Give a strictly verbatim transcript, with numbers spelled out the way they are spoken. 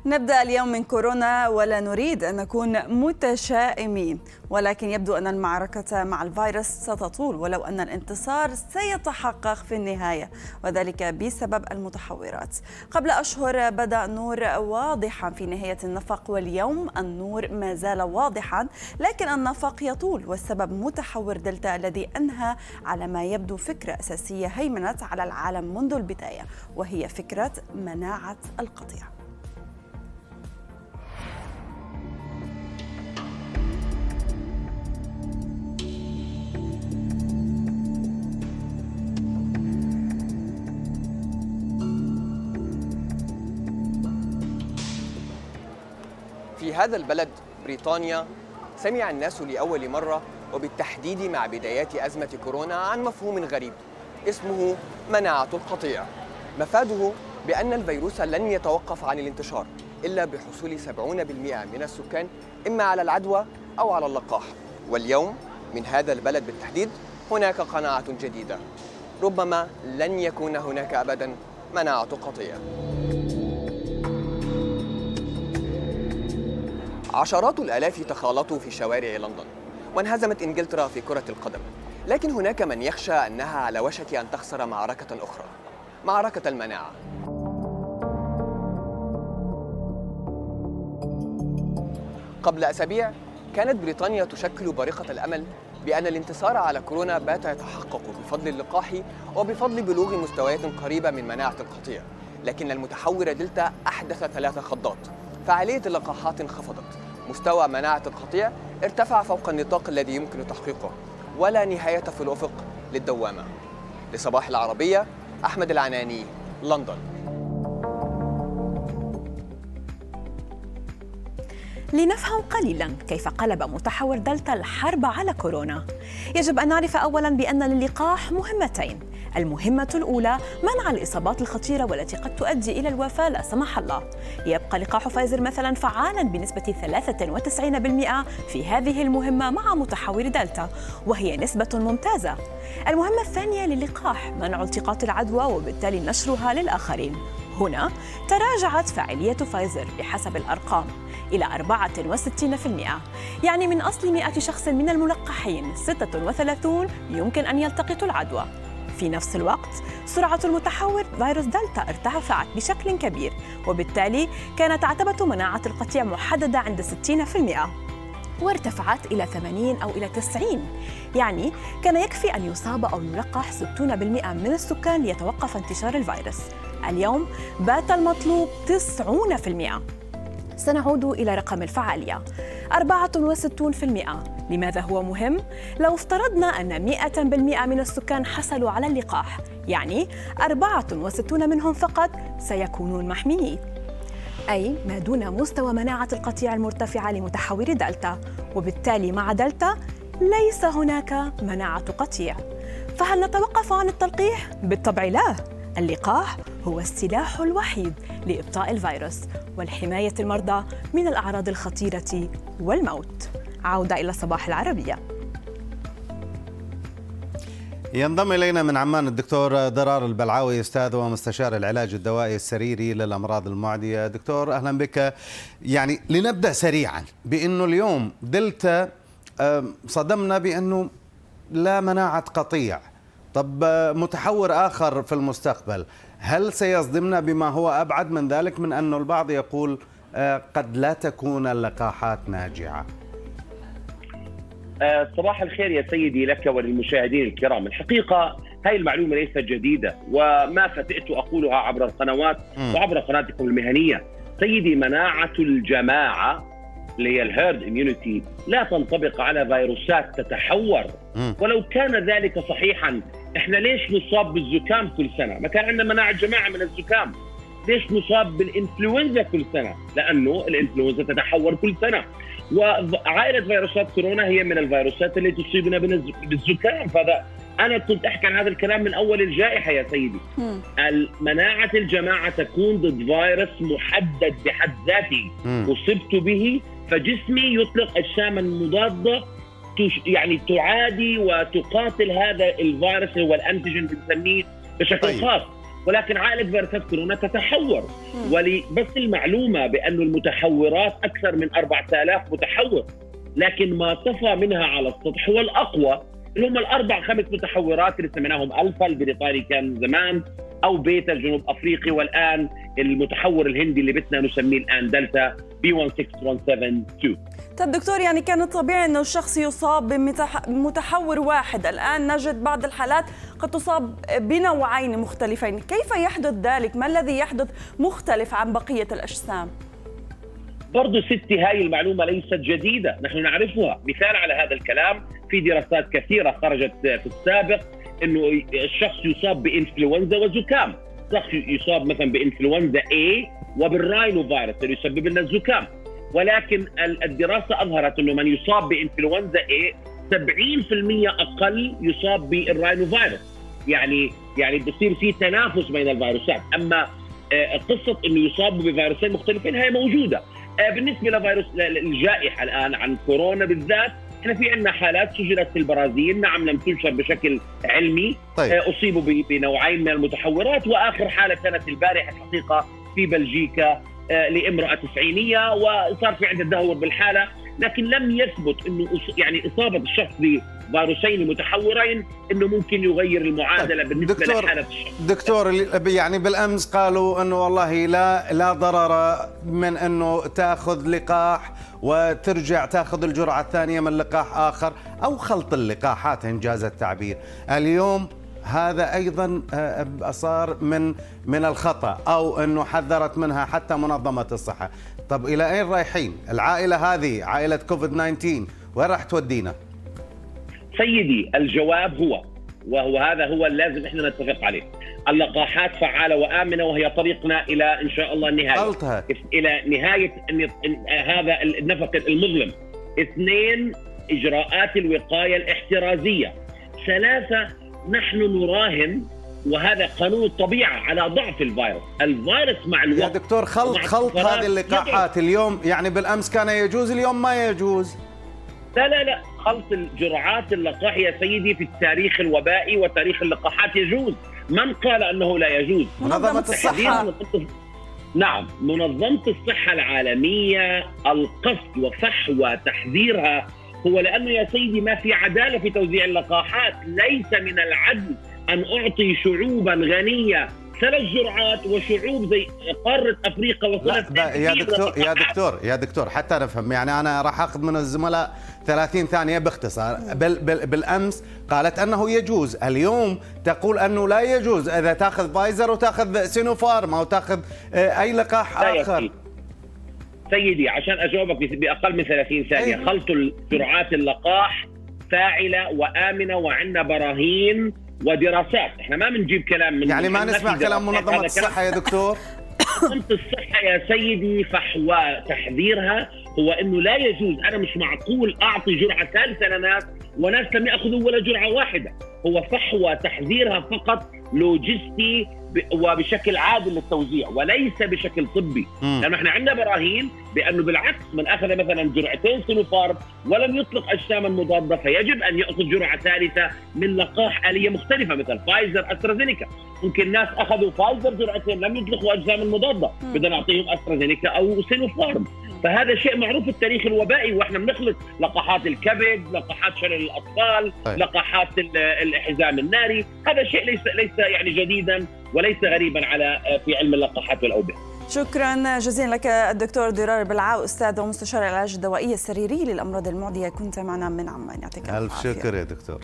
نبدأ اليوم من كورونا ولا نريد أن نكون متشائمين، ولكن يبدو أن المعركة مع الفيروس ستطول ولو أن الانتصار سيتحقق في النهاية، وذلك بسبب المتحورات. قبل أشهر بدأ النور واضحا في نهاية النفق، واليوم النور ما زال واضحا لكن النفق يطول، والسبب متحور دلتا الذي أنهى على ما يبدو فكرة أساسية هيمنت على العالم منذ البداية، وهي فكرة مناعة القطيع. في هذا البلد بريطانيا سمع الناس لأول مرة وبالتحديد مع بدايات أزمة كورونا عن مفهوم غريب اسمه مناعة القطيع. مفاده بأن الفيروس لن يتوقف عن الانتشار إلا بحصول سبعين بالمئة من السكان إما على العدوى أو على اللقاح. واليوم من هذا البلد بالتحديد هناك قناعة جديدة، ربما لن يكون هناك أبدا مناعة قطيع. عشرات الآلاف تخالطوا في شوارع لندن، وانهزمت إنجلترا في كرة القدم، لكن هناك من يخشى أنها على وشك أن تخسر معركة أخرى، معركة المناعة. قبل أسابيع كانت بريطانيا تشكل بارقة الأمل بأن الانتصار على كورونا بات يتحقق بفضل اللقاح وبفضل بلوغ مستويات قريبة من مناعة القطيع، لكن المتحور دلتا أحدث ثلاث خضات. فعالية اللقاحات انخفضت، مستوى مناعة القطيع ارتفع فوق النطاق الذي يمكن تحقيقه، ولا نهاية في الأفق للدوامة. لصباح العربية، أحمد العناني، لندن. لنفهم قليلا كيف قلب متحور دلتا الحرب على كورونا. يجب أن نعرف أولا بأن للقاح مهمتين. المهمة الأولى منع الإصابات الخطيرة والتي قد تؤدي إلى الوفاة لا سمح الله. يبقى لقاح فايزر مثلا فعالا بنسبة ثلاثة وتسعين بالمئة في هذه المهمة مع متحور دلتا، وهي نسبة ممتازة. المهمة الثانية للقاح منع التقاط العدوى وبالتالي نشرها للآخرين. هنا تراجعت فاعلية فايزر بحسب الأرقام إلى أربعة وستين بالمئة، يعني من أصل مئة شخص من الملقحين ستة وثلاثون يمكن أن يلتقطوا العدوى. في نفس الوقت سرعة المتحور فيروس دلتا ارتفعت بشكل كبير، وبالتالي كانت عتبة مناعة القطيع محددة عند ستين بالمئة وارتفعت إلى ثمانين أو إلى تسعين، يعني كان يكفي أن يصاب أو يلقح ستين بالمئة من السكان ليتوقف انتشار الفيروس. اليوم بات المطلوب تسعين بالمئة. سنعود إلى رقم الفعالية أربعة وستين بالمئة. لماذا هو مهم؟ لو افترضنا أن مئة بالمئة من السكان حصلوا على اللقاح، يعني أربعة وستين منهم فقط سيكونون محميين، أي ما دون مستوى مناعة القطيع المرتفعة لمتحور دلتا، وبالتالي مع دلتا ليس هناك مناعة قطيع. فهل نتوقف عن التلقيح؟ بالطبع لا. اللقاح هو السلاح الوحيد لإبطاء الفيروس والحماية المرضى من الأعراض الخطيرة والموت. عودة إلى صباح العربية. ينضم إلينا من عمان الدكتور ضرار البلعاوي، أستاذ ومستشار العلاج الدوائي السريري للأمراض المعدية. دكتور أهلا بك. يعني لنبدأ سريعا بأنه اليوم دلتا صدمنا بأنه لا مناعة قطيع، طب متحور آخر في المستقبل هل سيصدمنا بما هو أبعد من ذلك، من أنه البعض يقول قد لا تكون اللقاحات ناجعة؟ صباح الخير يا سيدي لك وللمشاهدين الكرام. الحقيقة هاي المعلومة ليست جديدة، وما فتئت أقولها عبر القنوات م. وعبر قناتكم المهنية. سيدي، مناعة الجماعة اللي هي الهيرد اميونيتي لا تنطبق على فيروسات تتحور. م. ولو كان ذلك صحيحا، احنا ليش نصاب بالزكام كل سنة؟ ما كان عندنا مناعة جماعة من الزكام. ليش نصاب بالإنفلونزا كل سنة؟ لأنه الإنفلونزا تتحور كل سنة، وعائلة فيروسات كورونا هي من الفيروسات اللي تصيبنا بالزكام. فهذا أنا كنت أحكي عن هذا الكلام من أول الجائحة يا سيدي. مناعة الجماعة تكون ضد فيروس محدد بحد ذاته أصبت به، فجسمي يطلق أجساما مضادة يعني تعادي وتقاتل هذا الفيروس، هو الأنتيجين بنسميه بشكل خاص. ولكن عائله فيروسات كورونا تتحور. ولبس المعلومه بأن المتحورات اكثر من أربعة آلاف متحور، لكن ما طفى منها على السطح هو الاقوى، اللي هم الاربع خمس متحورات اللي سميناهم الفا البريطاني كان زمان، او بيتا الجنوب افريقي، والان المتحور الهندي اللي بدنا نسميه الان دلتا بي واحد ستة واحد سبعة اثنين. طيب دكتور، يعني كان الطبيعي انه الشخص يصاب بمتحور واحد، الان نجد بعض الحالات قد تصاب بنوعين مختلفين، كيف يحدث ذلك؟ ما الذي يحدث مختلف عن بقيه الاجسام؟ برضو ستي هاي المعلومة ليست جديدة، نحن نعرفها. مثال على هذا الكلام في دراسات كثيرة خرجت في السابق انه الشخص يصاب بانفلونزا وزكام، شخص يصاب مثلا بانفلونزا A وبالراينو فيروس اللي يسبب لنا الزكام، ولكن الدراسة اظهرت انه من يصاب بانفلونزا A سبعين بالمئة اقل يصاب بالراينو فيروس، يعني يعني بصير في تنافس بين الفيروسات. اما قصة انه يصابوا بفيروسين مختلفين هي موجودة. بالنسبه لفيروس الجائحه الان عن كورونا بالذات، احنا في عندنا حالات سجلت في البرازيل، نعم لم تنشر بشكل علمي. طيب. اصيبوا بنوعين من المتحورات، واخر حاله كانت البارحه الحقيقه في بلجيكا لامراه تسعينيه وصار في عندها تدهور بالحاله، لكن لم يثبت انه يعني اصابه الشخص بفيروسين متحورين انه ممكن يغير المعادله. طيب. بالنسبه دكتور لحاله الشخص. دكتور يعني بالامس قالوا انه والله لا لا ضرر من انه تاخذ لقاح وترجع تاخذ الجرعه الثانيه من لقاح اخر او خلط اللقاحات انجاز التعبير. اليوم هذا ايضا صار من من الخطا او انه حذرت منها حتى منظمه الصحه. طب الى اين رايحين؟ العائله هذه عائله كوفيد تسعة عشر وين راح تودينا؟ سيدي الجواب هو وهو هذا هو اللازم احنا نتفق عليه. اللقاحات فعاله وامنه وهي طريقنا الى ان شاء الله النهايه. قلتها. الى نهايه هذا النفق المظلم. اثنين، اجراءات الوقايه الاحترازيه. ثلاثه، نحن نراهن وهذا قانون الطبيعه على ضعف الفيروس، الفيروس مع الوقت. يا دكتور خلط خلط هذه اللقاحات اليوم يعني بالامس كان يجوز اليوم ما يجوز. لا لا لا خلط الجرعات اللقاح يا سيدي في التاريخ الوبائي وتاريخ اللقاحات يجوز، من قال انه لا يجوز؟ منظمه الصحه. نعم منظمه الصحه العالميه القصد وفحوى تحذيرها هو لانه يا سيدي ما في عداله في توزيع اللقاحات، ليس من العدل أن أعطي شعوبا غنية ثلاث جرعات وشعوب زي قارة أفريقيا وصلت. يا دكتور يا دكتور يا دكتور حتى نفهم، يعني أنا راح أخذ من الزملاء ثلاثين ثانية باختصار. بال بال بالأمس قالت أنه يجوز، اليوم تقول أنه لا يجوز إذا تأخذ فايزر وتأخذ سينوفارم أو تأخذ أي لقاح آخر. سيدي عشان أجاوبك بأقل من ثلاثين ثانية، أيه. خلط الجرعات اللقاح فاعلة وآمنة وعندنا براهين ودراسات، احنا ما بنجيب كلام من يعني ما نسمع كلام منظمة الصحة يا دكتور. منظمة الصحة يا سيدي فحوى تحذيرها هو انه لا يجوز، انا مش معقول اعطي جرعة ثالثة لناس وناس لم ياخذوا ولا جرعة واحدة، هو فحوى تحذيرها فقط لوجستي وبشكل عادل للتوزيع وليس بشكل طبي. لانه احنا عندنا براهين بانه بالعكس من اخذ مثلا جرعتين سينوفارم ولم يطلق اجساما مضاده فيجب ان ياخذ جرعه ثالثه من لقاح اليه مختلفه مثل فايزر استرازينيكا. ممكن ناس اخذوا فايزر جرعتين لم يطلقوا اجساما مضاده، بدنا نعطيهم استرازينيكا او سينوفارم. فهذا شيء معروف في التاريخ الوبائي، واحنا بنخلط لقاحات الكبد، لقاحات شلل الاطفال، طيب. لقاحات الحزام الناري، هذا شيء ليس ليس يعني جديدا وليس غريبا على في علم اللقاحات والاوبئه. شكرا جزيلا لك الدكتور ضرار البلعاوي، استاذ ومستشار العلاج الدوائي السريري للامراض المعديه، كنت معنا من عمان. يعطيك الف شكر يا دكتور.